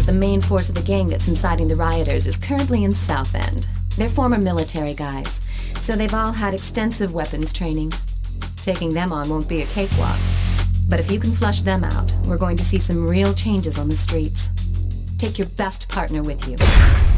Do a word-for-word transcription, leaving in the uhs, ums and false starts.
The main force of the gang that's inciting the rioters is currently in South End. They're former military guys, so they've all had extensive weapons training. Taking them on won't be a cakewalk. But if you can flush them out, we're going to see some real changes on the streets. Take your best partner with you.